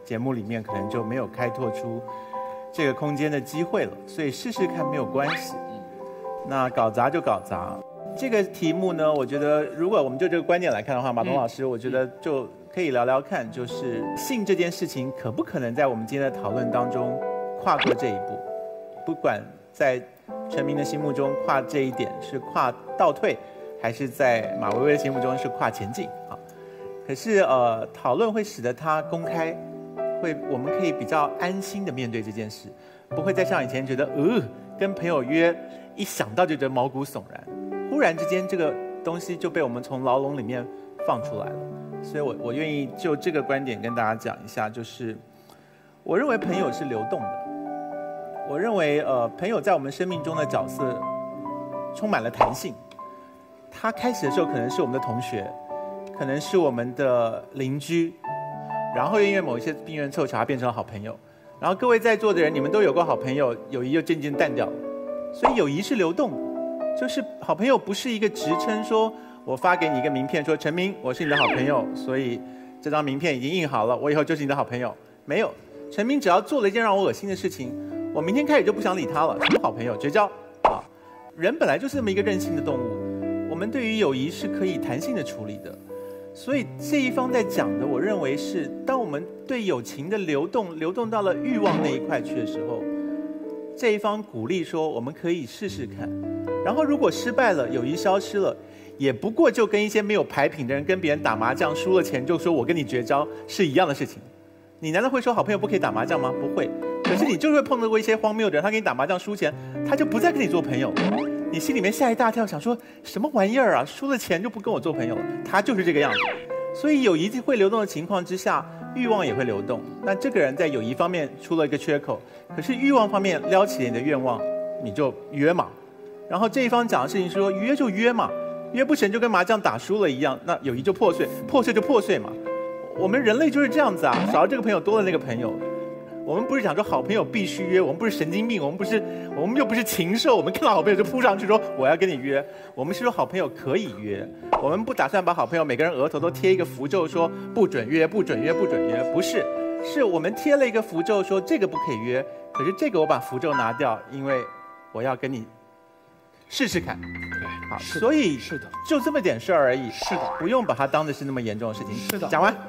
节目里面可能就没有开拓出这个空间的机会了，所以试试看没有关系。那搞砸就搞砸。这个题目呢，我觉得如果我们就这个观点来看的话，马东老师，我觉得就可以聊聊看，就是性这件事情可不可能在我们今天的讨论当中跨过这一步？不管在陈明的心目中跨这一点是跨倒退，还是在马薇薇的心目中是跨前进啊？可是呃，讨论会使得它公开，会我们可以比较安心的面对这件事，不会再像以前觉得呃跟朋友约，一想到就觉得毛骨悚然。忽然之间，这个东西就被我们从牢笼里面放出来了，所以我我愿意就这个观点跟大家讲一下，就是我认为朋友是流动的，我认为呃朋友在我们生命中的角色充满了弹性，他开始的时候可能是我们的同学，可能是我们的邻居，然后因为某一些因缘凑巧，他变成了好朋友，然后各位在座的人，你们都有过好朋友，友谊又渐渐淡掉了，所以友谊是流动的。就是好朋友不是一个职称，说我发给你一个名片，说陈明我是你的好朋友，所以这张名片已经印好了，我以后就是你的好朋友。没有，陈明只要做了一件让我恶心的事情，我明天开始就不想理他了，什么好朋友绝交啊！人本来就是这么一个任性的动物，我们对于友谊是可以弹性的处理的。所以这一方在讲的，我认为是当我们对友情的流动流动到了欲望那一块去的时候，这一方鼓励说我们可以试试看。然后如果失败了，友谊消失了，也不过就跟一些没有牌品的人跟别人打麻将输了钱就说我跟你绝交是一样的事情。你难道会说好朋友不可以打麻将吗？不会。可是你就是会碰到过一些荒谬的人，他跟你打麻将输钱，他就不再跟你做朋友了。你心里面吓一大跳，想说什么玩意儿啊？输了钱就不跟我做朋友了？他就是这个样子。所以友谊会流动的情况之下，欲望也会流动。那这个人在友谊方面出了一个缺口，可是欲望方面撩起你的愿望，你就约嘛。然后这一方讲的事情是说约就约嘛，约不成就跟麻将打输了一样，那友谊就破碎，破碎就破碎嘛。我们人类就是这样子啊，少了这个朋友多了那个朋友。我们不是讲说好朋友必须约，我们不是神经病，我们不是，我们又不是禽兽，我们看到好朋友就扑上去说我要跟你约。我们是说好朋友可以约，我们不打算把好朋友每个人额头都贴一个符咒说不准约不准约不准约，不是，是我们贴了一个符咒说这个不可以约，可是这个我把符咒拿掉，因为我要跟你试试看。好，所以是的，就这么点事儿而已。是的，不用把它当的是那么严重的事情。是的，讲完。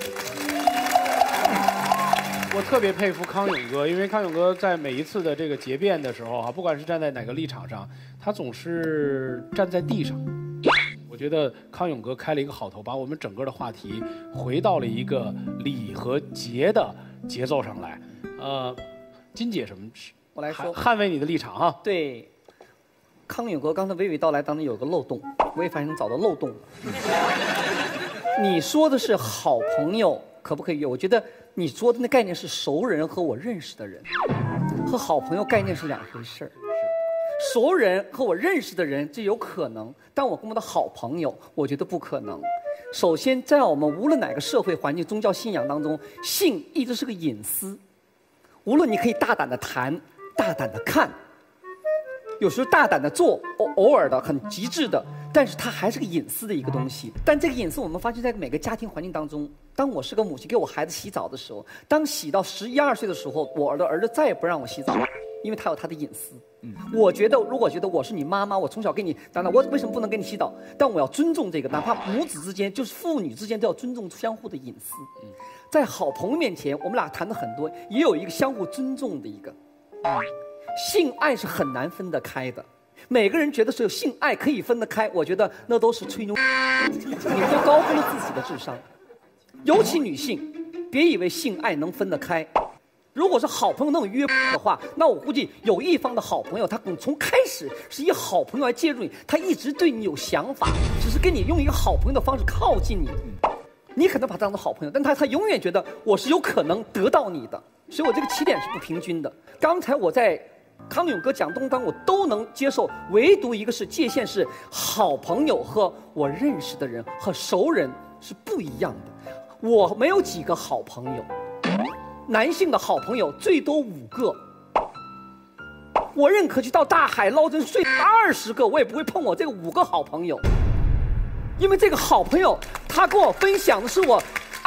我特别佩服康永哥，因为康永哥在每一次的这个结辩的时候啊，不管是站在哪个立场上，他总是站在地上。我觉得康永哥开了一个好头，把我们整个的话题回到了一个礼和节的节奏上来。呃，金姐什么？ 我来说， 捍卫你的立场哈。 对，康永哥刚才娓娓道来当中有个漏洞，我也发现找到漏洞了。你说的是好朋友可不可以约？我觉得你说的那概念是熟人和我认识的人，和好朋友概念是两回事儿。熟人和我认识的人这有可能，但我跟我的好朋友，我觉得不可能。首先，在我们无论哪个社会环境、宗教信仰当中，性一直是个隐私。无论你可以大胆的谈，大胆的看，有时候大胆的做，偶偶尔的很极致的，但是它还是个隐私的一个东西。但这个隐私，我们发现在每个家庭环境当中，当我是个母亲给我孩子洗澡的时候，当洗到十一二岁的时候，我的儿子再也不让我洗澡，因为他有他的隐私。嗯，我觉得如果觉得我是你妈妈，我从小给你，当然我为什么不能给你洗澡？但我要尊重这个，哪怕母子之间，就是父女之间都要尊重相互的隐私。嗯，在好朋友面前，我们俩谈的很多，也有一个相互尊重的一个。嗯，性爱是很难分得开的。每个人觉得是有性爱可以分得开，我觉得那都是吹牛，你们都高估了自己的智商。尤其女性，别以为性爱能分得开。如果是好朋友那种约的话，那我估计有一方的好朋友，他可能从开始是以好朋友来介入你，他一直对你有想法，只是跟你用一个好朋友的方式靠近你。你可能把他当做好朋友，但他他永远觉得我是有可能得到你的，所以我这个起点是不平均的。刚才我在康永哥讲东方，我都能接受，唯独一个是界限是好朋友和我认识的人和熟人是不一样的。我没有几个好朋友。男性的好朋友最多五个，我认可去到大海捞针睡二十个，我也不会碰我这个五个好朋友，因为这个好朋友他跟我分享的是我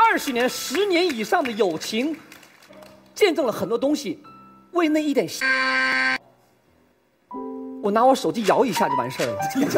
二十年、十年以上的友情，见证了很多东西，为那一点，我拿我手机摇一下就完事儿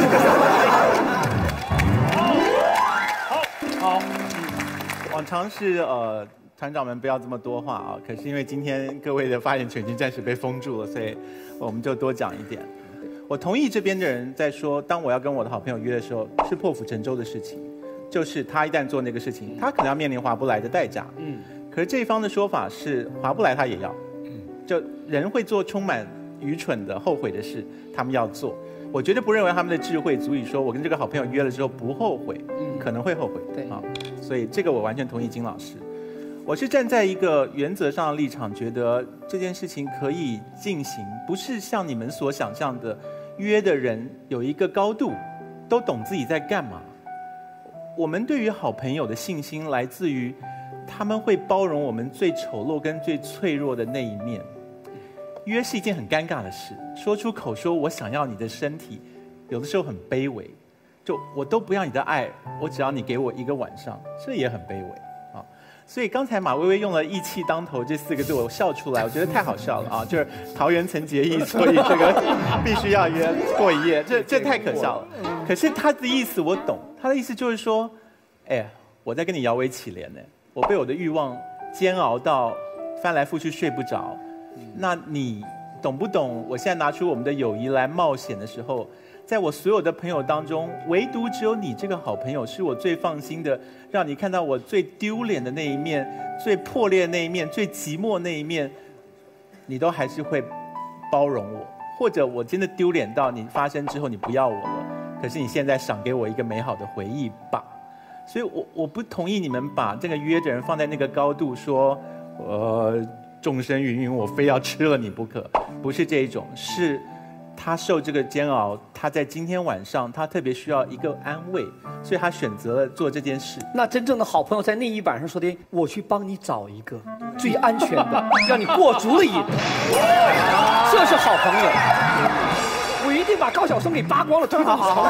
了。好，好，往常是呃。团长们不要这么多话啊！可是因为今天各位的发言权已经暂时被封住了，所以我们就多讲一点。我同意这边的人在说，当我要跟我的好朋友约的时候，是破釜沉舟的事情，就是他一旦做那个事情，他可能要面临划不来的代价。嗯。可是这一方的说法是划不来他也要，就人会做充满愚蠢的、后悔的事，他们要做。我绝对不认为他们的智慧足以说我跟这个好朋友约了之后不后悔，嗯，可能会后悔。对啊，所以这个我完全同意金老师。我是站在一个原则上的立场，觉得这件事情可以进行，不是像你们所想象的，约的人有一个高度，都懂自己在干嘛。我们对于好朋友的信心来自于，他们会包容我们最丑陋跟最脆弱的那一面。约是一件很尴尬的事，说出口说我想要你的身体，有的时候很卑微。就我都不要你的爱，我只要你给我一个晚上，这也很卑微。所以刚才马薇薇用了义气当头这四个字，我笑出来，我觉得太好笑了啊！就是桃园曾结义，所以这个必须要约过一夜，这这太可笑了。可是他的意思我懂，他的意思就是说，哎，我在跟你摇尾乞怜呢，我被我的欲望煎熬到翻来覆去睡不着，那你懂不懂？我现在拿出我们的友谊来冒险的时候，在我所有的朋友当中，唯独只有你这个好朋友是我最放心的，让你看到我最丢脸的那一面、最破裂的那一面、最寂寞的那一面，你都还是会包容我。或者我真的丢脸到你发生之后你不要我了，可是你现在赏给我一个美好的回忆吧。所以我我不同意你们把这个约的人放在那个高度说，呃，众生芸芸，我非要吃了你不可，不是这一种，是。他受这个煎熬，他在今天晚上，他特别需要一个安慰，所以他选择了做这件事。 那真正的好朋友在那一晚上说的：“我去帮你找一个最安全的，让你过足了瘾。”这是好朋友。我一定把高晓松给扒光了，推好好。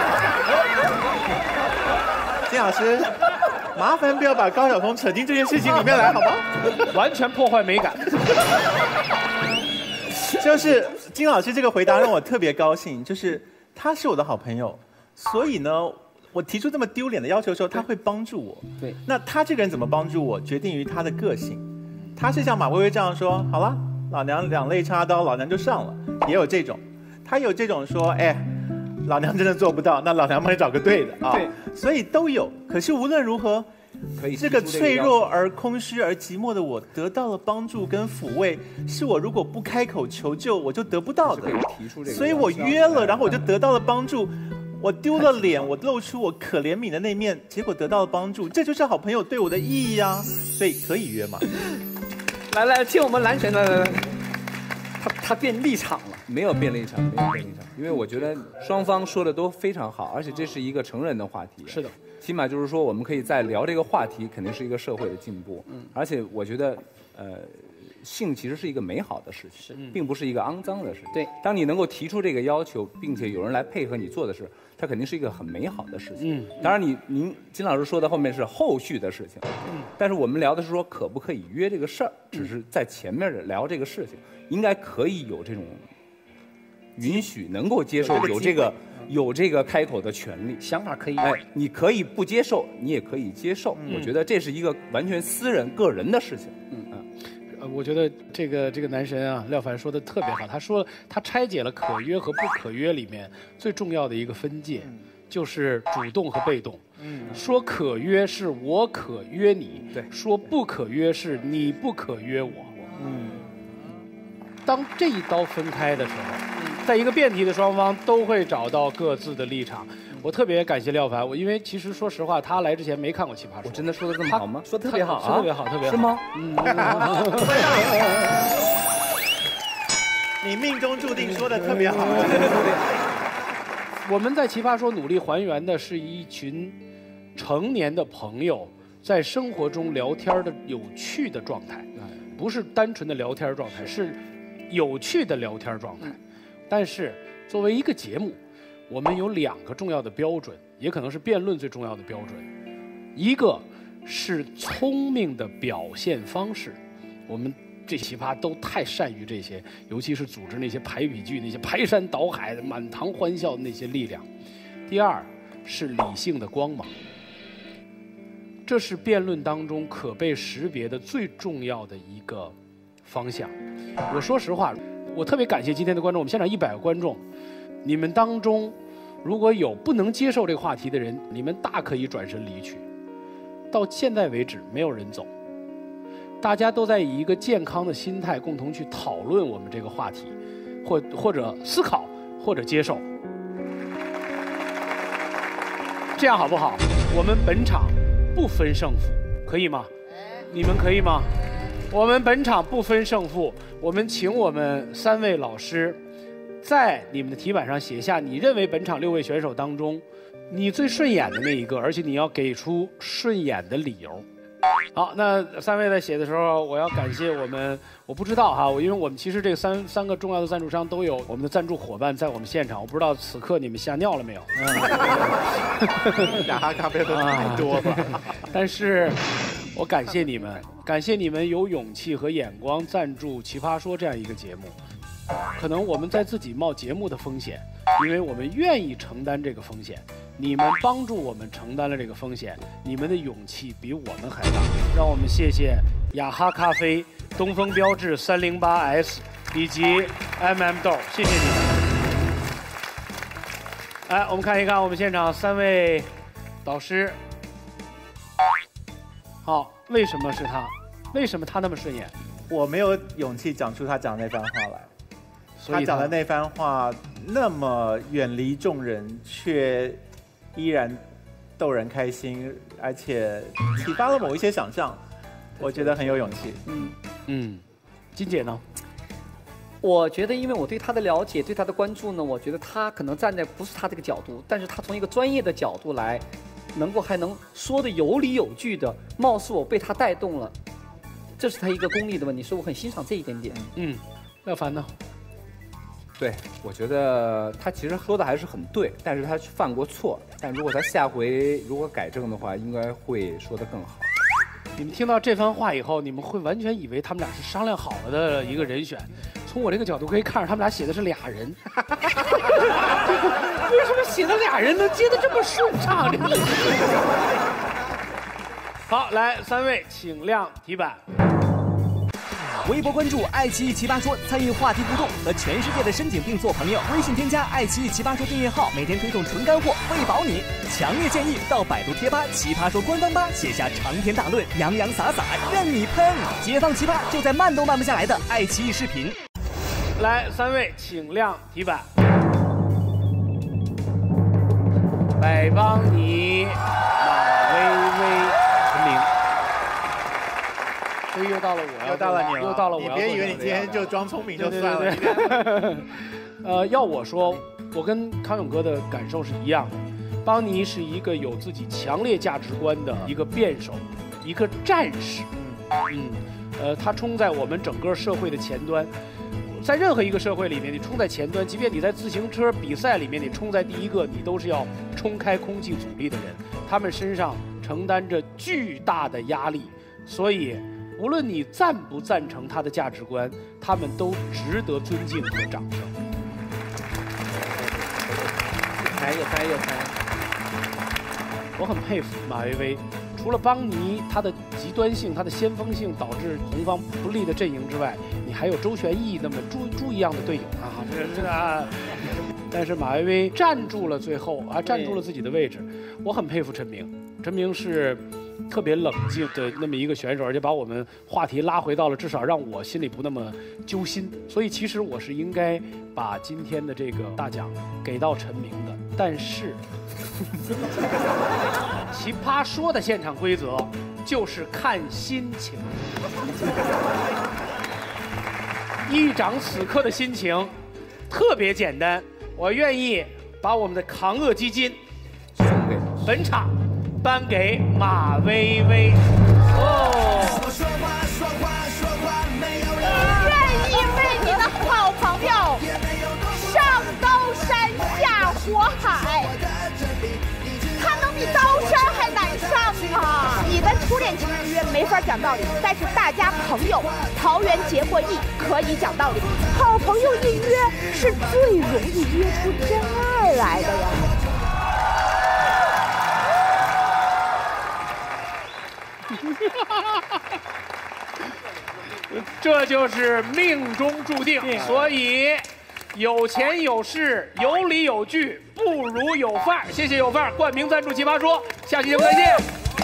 金老师，麻烦不要把高晓松扯进这件事情里面来，好吗？ 完全破坏美感。 就是金老师这个回答让我特别高兴，就是他是我的好朋友，所以呢，我提出这么丢脸的要求的时候，他会帮助我。 对， 那他这个人怎么帮助我，决定于他的个性。他是像马薇薇这样说，好了，老娘两肋插刀，老娘就上了，也有这种。他有这种说，哎，老娘真的做不到，那老娘帮你找个对的啊。对，所以都有。可是无论如何。 可以这个脆弱而空虚而寂寞的我得到了帮助跟抚慰，是我如果不开口求救我就得不到的。所以我约了，然后我就得到了帮助。我丢了脸，我露出我可怜悯的那面，结果得到了帮助，这就是好朋友对我的意义啊！所以可以约嘛。 来来，听我们蓝神来来来，他他变立场了， 没有变立场，没有变立场，因为我觉得双方说的都非常好，而且这是一个成人的话题。 是的。 起码就是说，我们可以再聊这个话题，肯定是一个社会的进步。嗯，而且我觉得，呃，性其实是一个美好的事情，是并不是一个肮脏的事情。 对， 当你能够提出这个要求，并且有人来配合你做的事，它肯定是一个很美好的事情。嗯，当然你，您金老师说的后面是后续的事情。嗯，但是我们聊的是说可不可以约这个事儿，只是在前面聊这个事情，应该可以有这种允许，能够接受有这个。有这个开口的权利， 想法可以， 哎，你可以不接受，你也可以接受。嗯、我觉得这是一个完全私人、个人的事情。嗯啊，呃，我觉得这个这个男神啊，廖凡说的特别好。他说他拆解了可约和不可约里面最重要的一个分界，嗯、就是主动和被动。嗯，说可约是我可约你，对；说不可约是你不可约我。嗯，当这一刀分开的时候。在一个辩题的双方都会找到各自的立场。我特别感谢廖凡，我因为其实说实话，他来之前没看过《奇葩说》。 我真的说的这么好吗？ 说的特别好， 说特别好，特别好。 是吗？ 嗯。 你命中注定说的特别好。 我们在《奇葩说》努力还原的是一群成年的朋友在生活中聊天的有趣的状态，不是单纯的聊天状态，是有趣的聊天状态。但是，作为一个节目，我们有两个重要的标准，也可能是辩论最重要的标准。一个是聪明的表现方式。我们这奇葩都太善于这些，尤其是组织那些排比句、那些排山倒海的满堂欢笑的那些力量。第二是理性的光芒，这是辩论当中可被识别的最重要的一个方向。我说实话，我特别感谢今天的观众，我们现场一百个观众，你们当中如果有不能接受这个话题的人，你们大可以转身离去。到现在为止，没有人走，大家都在以一个健康的心态共同去讨论我们这个话题，或或者思考，或者接受。这样好不好？我们本场不分胜负，可以吗？你们可以吗？我们本场不分胜负，我们请我们三位老师在你们的题板上写下你认为本场六位选手当中你最顺眼的那一个，而且你要给出顺眼的理由。好，那三位在写的时候，我要感谢我们，我不知道哈，我因为我们其实这三三个重要的赞助商都有我们的赞助伙伴在我们现场，我不知道此刻你们吓尿了没有？ 雅哈咖啡都太多了， 啊、但是我感谢你们，感谢你们有勇气和眼光赞助《奇葩说》这样一个节目。可能我们在自己冒节目的风险，因为我们愿意承担这个风险。你们帮助我们承担了这个风险，你们的勇气比我们还大。让我们谢谢雅哈咖啡、东风标致三零八 S 以及 M M 豆，谢谢你们。来，我们看一看我们现场三位导师。好，为什么是他？为什么他那么顺眼？ 我没有勇气讲出他讲的那番话来。他讲的那番话那么远离众人，却依然逗人开心，而且启发了某一些想象，我觉得很有勇气。 嗯嗯，金姐呢？ 我觉得，因为我对他的了解、对他的关注呢，我觉得他可能站在不是他这个角度，但是他从一个专业的角度来，能够还能说的有理有据的，貌似我被他带动了，这是他一个功力的问题，所以我很欣赏这一点点。 嗯，廖凡呢？ 对，我觉得他其实说的还是很对，但是他犯过错，但如果他下回如果改正的话，应该会说得更好。 你们听到这番话以后，你们会完全以为他们俩是商量好了的一个人选。从我这个角度可以看出，他们俩写的是俩人。为什么写的俩人能接得这么顺畅？好，来，三位请亮题板。 微博关注爱奇艺奇葩说，参与话题互动，和全世界的深井病做朋友。微信添加爱奇艺奇葩说订阅号，每天推送纯干货，喂饱你。强烈建议到百度贴吧奇葩说官方吧写下长篇大论，洋洋洒洒任你喷。解放奇葩就在慢都慢不下来的爱奇艺视频。 来，三位请亮题板。百邦尼、马薇薇、陈明。所以又到了我， 又到了你了， 又到了我。 你别以为你今天就装聪明就算了。 对对对对呃，要我说，我跟康永哥的感受是一样的。邦尼是一个有自己强烈价值观的一个辩手，一个战士。嗯，呃，他冲在我们整个社会的前端。在任何一个社会里面，你冲在前端，即便你在自行车比赛里面，你冲在第一个，你都是要冲开空气阻力的人。他们身上承担着巨大的压力，所以。无论你赞不赞成他的价值观，他们都值得尊敬和掌声。 有才有才有才！ 我很佩服马薇薇，除了邦尼他的极端性、他的先锋性导致红方不利的阵营之外，你还有周旋义那么猪猪一样的队友啊，这是啊。但是马薇薇站住了最后啊，站住了自己的位置。我很佩服陈明，陈明是。特别冷静的那么一个选手，而且把我们话题拉回到了至少让我心里不那么揪心。所以其实我是应该把今天的这个大奖给到陈明的，但是奇葩说的现场规则就是看心情。议长此刻的心情特别简单，我愿意把我们的抗俄基金送给本场。颁给马薇薇。哦， 你愿意为你的好朋友上刀山下火海，他能比刀山还难上吗？你的初恋爱情之约没法讲道理，但是大家朋友桃园结过义可以讲道理。好朋友一约是最容易约出真爱来的呀。 这就是命中注定，所以有钱有势、有理有据，不如有范儿。谢谢有范儿冠名赞助《奇葩说》，下期节目再见。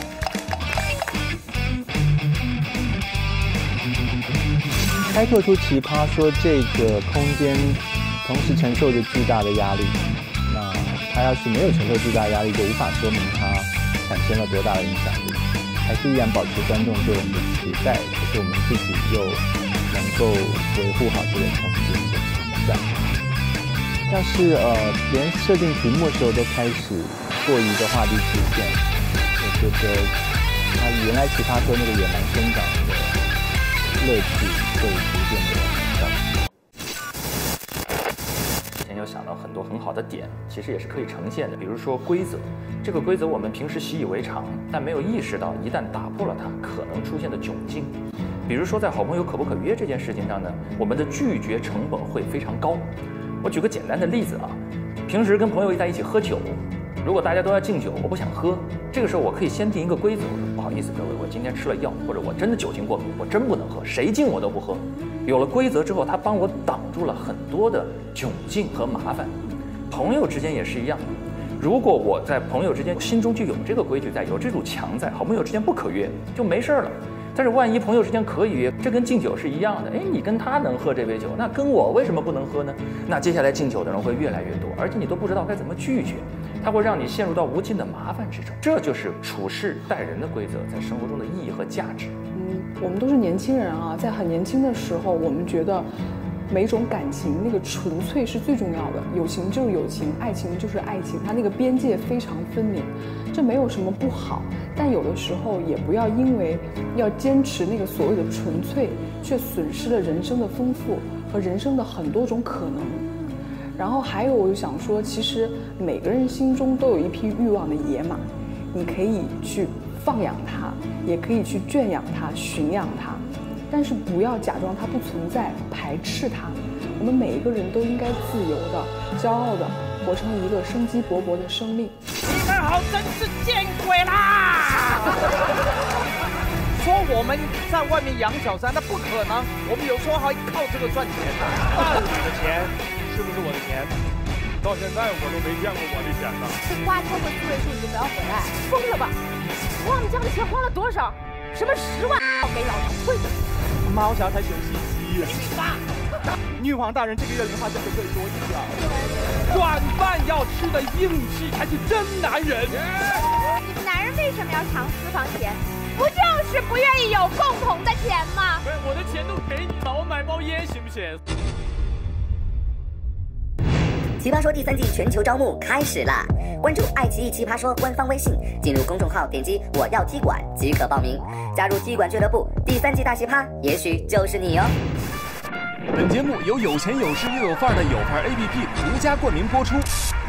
开拓出奇葩说这个空间，同时承受着巨大的压力。那他要是没有承受巨大压力，就无法说明他产生了多大的影响力。还是依然保持观众对我们的期待，可是我们自己又能够维护好这个空间的存在。要是呃连设定题目的时候都开始过于的画地自限，我觉得他原来奇葩说那个野蛮生长的乐趣会逐渐的消失。 之前有想到很多很好的点，其实也是可以呈现的，比如说规则。这个规则我们平时习以为常，但没有意识到一旦打破了它可能出现的窘境。比如说在好朋友可不可约这件事情上呢，我们的拒绝成本会非常高。我举个简单的例子啊，平时跟朋友在一起喝酒，如果大家都要敬酒，我不想喝，这个时候我可以先定一个规则，不好意思各位，我今天吃了药，或者我真的酒精过敏，我真不能喝，谁敬我都不喝。有了规则之后，它帮我挡住了很多的窘境和麻烦。朋友之间也是一样。如果我在朋友之间心中就有这个规矩在，有这堵墙在，好朋友之间不可约就没事了。但是万一朋友之间可以约，这跟敬酒是一样的。哎，你跟他能喝这杯酒，那跟我为什么不能喝呢？那接下来敬酒的人会越来越多，而且你都不知道该怎么拒绝，它会让你陷入到无尽的麻烦之中。这就是处事待人的规则在生活中的意义和价值。 嗯，我们都是年轻人啊，在很年轻的时候，我们觉得每种感情那个纯粹是最重要的，友情就是友情，爱情就是爱情，它那个边界非常分明，这没有什么不好。但有的时候也不要因为要坚持那个所谓的纯粹，却损失了人生的丰富和人生的很多种可能。然后还有，我就想说，其实每个人心中都有一匹欲望的野马，你可以去放养它，也可以去圈养它、驯养它。但是不要假装它不存在，排斥它。我们每一个人都应该自由的、骄傲的活成一个生机勃勃的生命。 你们好，真是见鬼啦！说我们在外面养小三，那不可能。我们有时候还靠这个赚钱呢。 那你的钱是不是我的钱？到现在我都没见过我的钱呢。 这花超过四位数你就不要回来，疯了吧？忘了家的钱花了多少？什么十万给老子退的？ 猫侠才九十七，女皇大人这个月零花钱可不可以多一点？ 软饭要吃的硬气才是真男人。 你们男人为什么要藏私房钱？不就是不愿意有共同的钱吗？ 不是，我的钱都给你了，我买包烟行不行？ 奇葩说第三季全球招募开始啦！关注爱奇艺奇葩说官方微信，进入公众号，点击我要踢馆即可报名，加入踢馆俱乐部。第三季大奇葩，也许就是你哦！ 本节目由有钱有势又有范儿的有范儿 A P P 独家冠名播出。